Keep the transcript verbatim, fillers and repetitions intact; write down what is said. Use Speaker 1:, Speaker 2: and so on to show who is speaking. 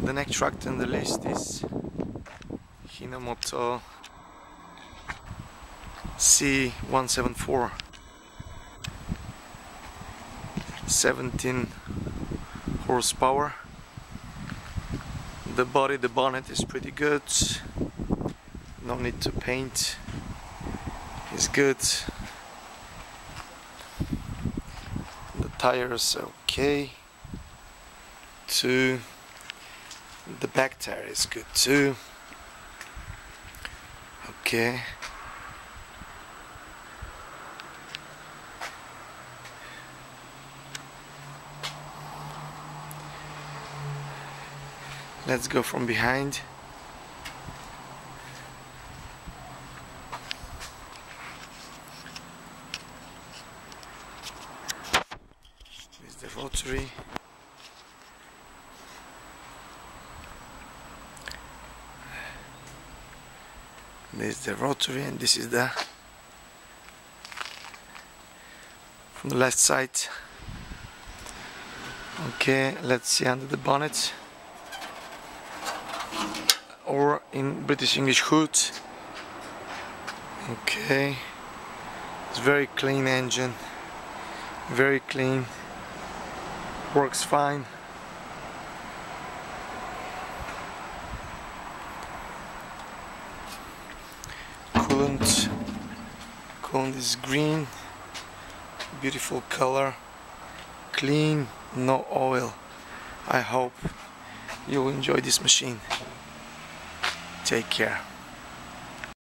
Speaker 1: The next truck on the list is Hinomoto C one seventy-four, seventeen horsepower. The body, the bonnet is pretty good. No need to paint. It's good. The tires okay too. The back tire is good too. Okay. Let's go from behind. This is the rotary. This is the rotary, and this is the from the left side. Okay, let's see under the bonnet, or in British English, hood. Okay, it's very clean engine, very clean, works fine. Coolant, coolant is green, beautiful color, clean, no oil. I hope you'll enjoy this machine. Take care.